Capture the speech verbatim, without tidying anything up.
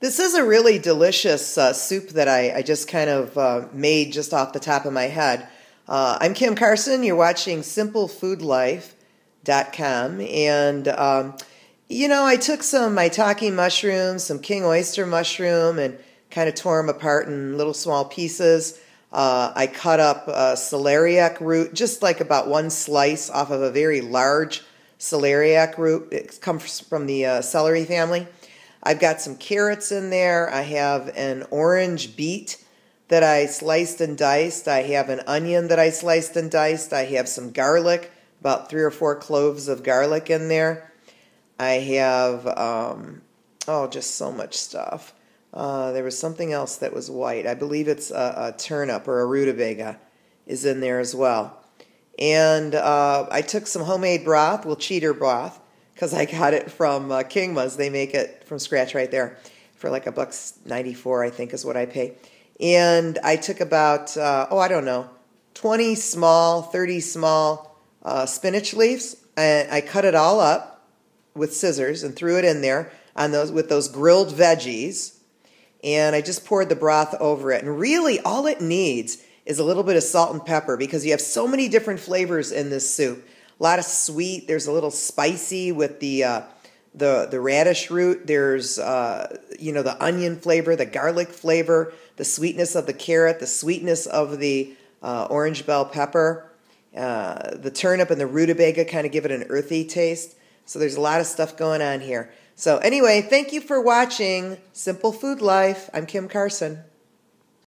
This is a really delicious uh, soup that I, I just kind of uh, made just off the top of my head. Uh, I'm Kim Carson. You're watching simple food life dot com. And, um, you know, I took some maitake mushrooms, some king oyster mushroom, and kind of tore them apart in little small pieces. Uh, I cut up a celeriac root, just like about one slice off of a very large celeriac root. It comes from the uh, celery family. I've got some carrots in there. I have an orange beet that I sliced and diced. I have an onion that I sliced and diced. I have some garlic, about three or four cloves of garlic in there. I have, um, oh, just so much stuff. Uh, there was something else that was white. I believe it's a, a turnip or a rutabaga is in there as well. And uh, I took some homemade broth, well, cheater broth, because I got it from uh, Kingma's. They make it from scratch right there for like a buck ninety-four, I think, is what I pay. And I took about, uh, oh, I don't know, twenty small, thirty small uh, spinach leaves, and I cut it all up with scissors and threw it in there on those with those grilled veggies. And I just poured the broth over it. And really, all it needs is a little bit of salt and pepper because you have so many different flavors in this soup. A lot of sweet. There's a little spicy with the uh, the the radish root. There's uh, you know the onion flavor, the garlic flavor, the sweetness of the carrot, the sweetness of the uh, orange bell pepper. Uh, the turnip and the rutabaga kind of give it an earthy taste. So there's a lot of stuff going on here. So anyway, thank you for watching Simple Food Life. I'm Kim Carson.